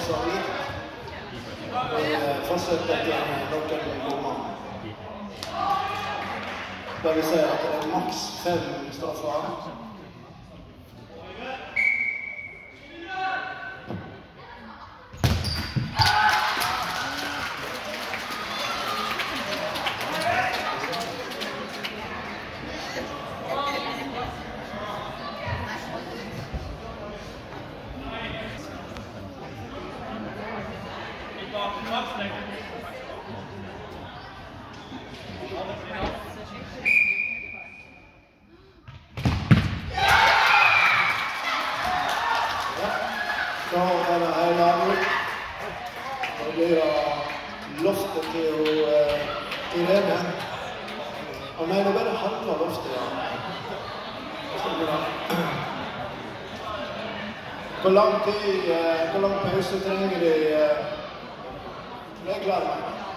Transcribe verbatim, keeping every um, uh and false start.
så likt. Vi fortsetter til noen bommer. Der vi ser at det er maks fem straffer. Så er det her laget. Det blir loftet til Irene. Og nei, det er bare halva loftet, ja. Hvor lang tid, hvor lang pause trenger de? Det er klart.